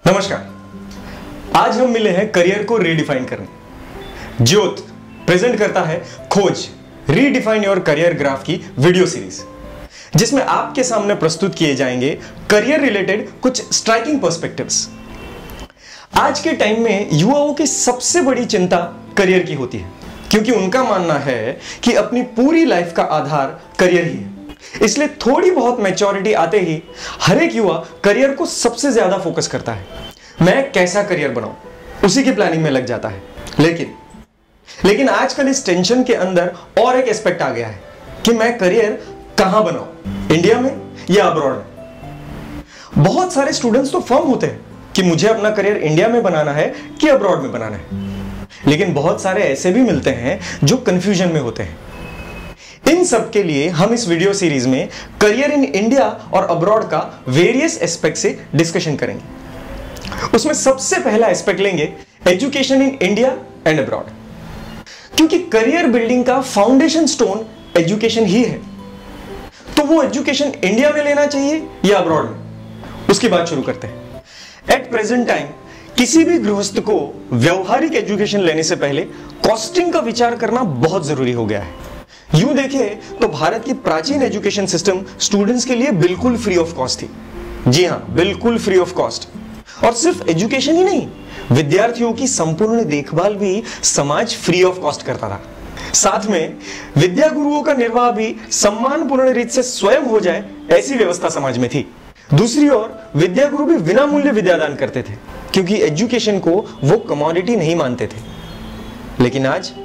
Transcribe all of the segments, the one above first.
नमस्कार। आज हम मिले हैं करियर को रीडिफाइन करने। ज्योत प्रेजेंट करता है खोज रीडिफाइन योर करियर ग्राफ की वीडियो सीरीज, जिसमें आपके सामने प्रस्तुत किए जाएंगे करियर रिलेटेड कुछ स्ट्राइकिंग पर्सपेक्टिव्स। आज के टाइम में युवाओं की सबसे बड़ी चिंता करियर की होती है, क्योंकि उनका मानना है कि अपनी पूरी लाइफ का आधार करियर ही है। इसलिए थोड़ी बहुत मैच्योरिटी आते ही हर एक युवा करियर को सबसे ज्यादा फोकस करता है। मैं कैसा करियर बनाऊं, उसी की प्लानिंग में लग जाता है। लेकिन आजकल इस टेंशन के अंदर और एक एस्पेक्ट आ गया है कि मैं करियर कहां बनाऊं, इंडिया में या अब्रॉड में। बहुत सारे स्टूडेंट्स तो फर्म होते हैं कि मुझे अपना करियर इंडिया में बनाना है कि अब्रॉड में बनाना है, लेकिन बहुत सारे ऐसे भी मिलते हैं जो कंफ्यूजन में होते हैं। इन सब के लिए हम इस वीडियो सीरीज में करियर इन इंडिया और अब्रॉड का वेरियस एस्पेक्ट से डिस्कशन करेंगे। उसमें सबसे पहला एस्पेक्ट लेंगे education in India and abroad, क्योंकि करियर बिल्डिंग का फाउंडेशन स्टोन एजुकेशन ही है। तो वो एजुकेशन इंडिया में लेना चाहिए या अब्रॉड में, उसकी बात शुरू करते हैं। एट प्रेजेंट टाइम किसी भी गृहस्थ को व्यवहारिक एजुकेशन लेने से पहले कॉस्टिंग का विचार करना बहुत जरूरी हो गया है। यूं देखें तो भारत की प्राचीन एजुकेशन सिस्टम स्टूडेंट्स के लिए बिल्कुल फ्री ऑफ कॉस्ट थी। जी हां, बिल्कुल फ्री ऑफ कॉस्ट। और सिर्फ एजुकेशन ही नहीं, विद्यार्थियों की संपूर्ण देखभाल भी समाज फ्री ऑफ कॉस्ट करता था। साथ में विद्या गुरुओं का निर्वाह भी सम्मानपूर्ण रीत से स्वयं हो जाए, ऐसी व्यवस्था समाज में थी। दूसरी ओर विद्या गुरु भी विना मूल्य विद्यादान करते थे, क्योंकि एजुकेशन को वो कमोडिटी नहीं मानते थे। लेकिन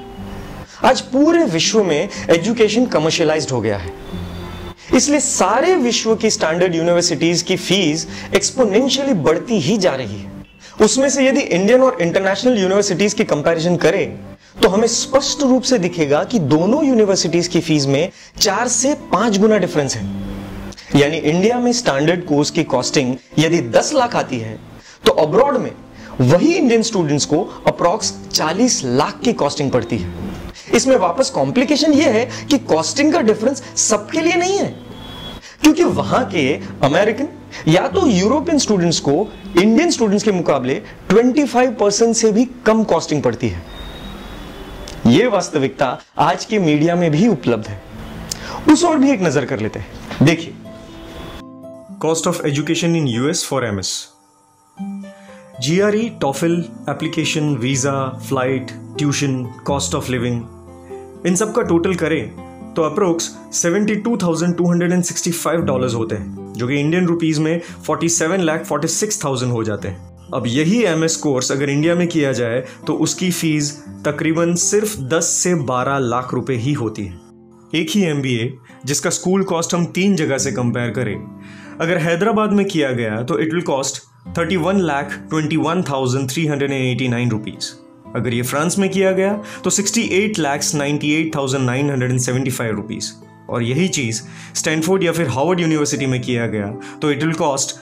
आज पूरे विश्व में एजुकेशन कमर्शियलाइज्ड हो गया है। इसलिए सारे विश्व की स्टैंडर्ड यूनिवर्सिटीज की फीस एक्सपोनेंशियली बढ़ती ही जा रही है। उसमें से यदि इंडियन और इंटरनेशनल यूनिवर्सिटीज की कंपैरिजन करें तो हमें स्पष्ट रूप से दिखेगा कि दोनों यूनिवर्सिटीज की फीस में 4 से 5 गुना डिफरेंस है। यानी इंडिया में स्टैंडर्ड कोर्स की कॉस्टिंग यदि 10 लाख आती है तो अब्रॉड में वही इंडियन स्टूडेंट्स को अप्रॉक्स 40 लाख की कॉस्टिंग पड़ती है। इसमें वापस कॉम्प्लिकेशन यह है कि कॉस्टिंग का डिफरेंस सबके लिए नहीं है, क्योंकि वहां के अमेरिकन या तो यूरोपियन स्टूडेंट्स को इंडियन स्टूडेंट्स के मुकाबले 25% से भी कम कॉस्टिंग पड़ती है। यह वास्तविकता आज के मीडिया में भी उपलब्ध है। उस और भी एक नजर कर लेते हैं। देखिए, cost of education in US for MS, GRE, TOEFL, application, visa, flight, tuition, cost of living, इन सब का टोटल करें तो अप्रोक्स $72,265 होते हैं, जो कि इंडियन रुपीस में 47,46,000 हो जाते हैं। अब यही MS कोर्स अगर इंडिया में किया जाए तो उसकी फीस तकरीबन सिर्फ 10 से 12 लाख रुपए ही होती है। एक ही MBA जिसका स्कूल कॉस्ट हम 3 जगह से कंपेयर करें, अगर हैदराबाद में किया गया तो इट विल कॉस्ट 31,21,389 रुपीज। अगर ये फ्रांस में किया गया तो 68,98,975 रुपीज। और यही चीज स्टैनफोर्ड या फिर हार्वर्ड यूनिवर्सिटी में किया गया तो इट विल कॉस्ट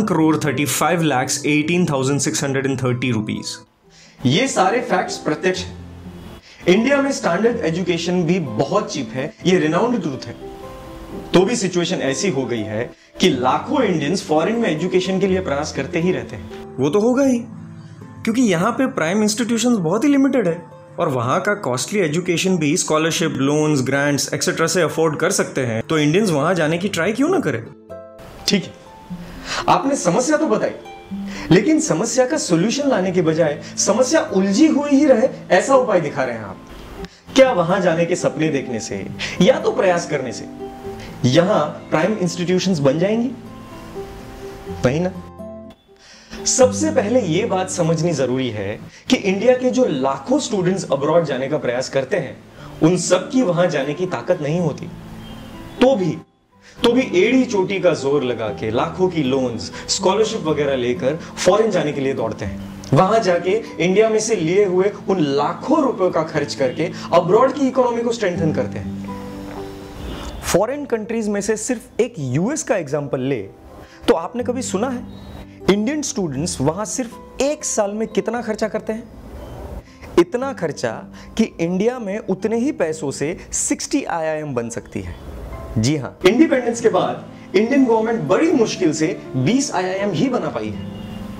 1,35,18,630 रुपीज। ये सारे फैक्ट्स प्रत्यक्ष हैं। इंडिया में स्टैंडर्ड एजुकेशन भी बहुत चीप है, ये रिनाउंड ट्रूथ है। तो भी सिचुएशन ऐसी हो गई है कि लाखों इंडियंस फॉरेन में एजुकेशन के लिए प्रयास करते ही रहते हैं। वो तो होगा ही, क्योंकि यहाँ पे प्राइम इंस्टीट्यूशंस बहुत ही लिमिटेड है और वहाँ का कॉस्टली एजुकेशन भी स्कॉलरशिप, लोन्स, ग्रांट्स एक्सेट्रा से अफोर्ड कर सकते हैं। तो इंडियंस वहां जाने की ट्राई क्यों ना करें। ठीक है, आपने समस्या तो बताई, लेकिन समस्या का सोल्यूशन लाने के बजाय समस्या उलझी हुई ही रहे ऐसा उपाय दिखा रहे हैं आप। क्या वहां जाने के सपने देखने से या तो प्रयास करने से यहां प्राइम इंस्टीट्यूशंस बन जाएंगी? वही ना। सबसे पहले यह बात समझनी जरूरी है कि इंडिया के जो लाखों स्टूडेंट्स अब्रॉड जाने का प्रयास करते हैं, उन सब की वहां जाने की ताकत नहीं होती। तो भी एड़ी चोटी का जोर लगा के लाखों की लोन्स, स्कॉलरशिप वगैरह लेकर फॉरेन जाने के लिए दौड़ते हैं। वहां जाके इंडिया में से लिए हुए उन लाखों रुपयों का खर्च करके अब्रॉड की इकोनॉमी को स्ट्रेंथन करते हैं। फॉरेन कंट्रीज में से सिर्फ एक यूएस का एग्जांपल ले तो आपने कभी सुना है इंडियन स्टूडेंट्स वहां सिर्फ 1 साल में कितना खर्चा करते हैं? इतना खर्चा कि इंडिया में उतने ही पैसों से 60 IIM बन सकती है। जी हां, इंडिपेंडेंस के बाद इंडियन गवर्नमेंट बड़ी मुश्किल से 20 IIM ही बना पाई है।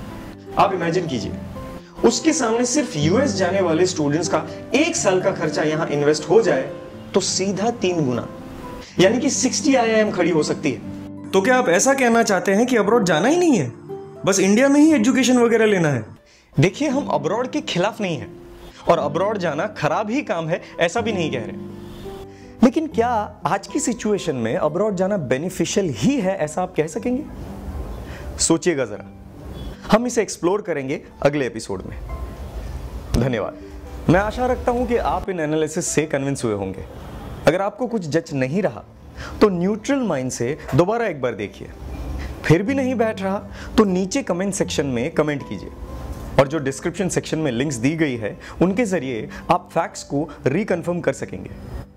आप इमेजिन कीजिए, उसके सामने सिर्फ यूएस जाने वाले स्टूडेंट्स का 1 साल का खर्चा यहां इन्वेस्ट हो जाए तो सीधा 3 गुना यानी कि 60 IIM खड़ी हो सकती है। तो क्या आप ऐसा कहना चाहते हैं कि अब्रॉड जाना ही नहीं है, बस इंडिया में ही एजुकेशन वगैरह लेना है? देखिए, हम अब्रॉड के खिलाफ नहीं है और अब्रॉड जाना खराब ही काम है ऐसा भी नहीं कह रहे, लेकिन क्या आज की सिचुएशन में अब्रॉड जाना बेनिफिशियल ही है ऐसा आप कह सकेंगे? सोचिएगा जरा, हम इसे एक्सप्लोर करेंगे अगले एपिसोड में। धन्यवाद। मैं आशा रखता हूं कि आप इन एनालिसिस से कन्विंस हुए होंगे। अगर आपको कुछ जच नहीं रहा तो न्यूट्रल माइंड से दोबारा एक बार देखिए। फिर भी नहीं बैठ रहा तो नीचे कमेंट सेक्शन में कमेंट कीजिए और जो डिस्क्रिप्शन सेक्शन में लिंक्स दी गई है उनके जरिए आप फैक्ट्स को रिकन्फर्म कर सकेंगे।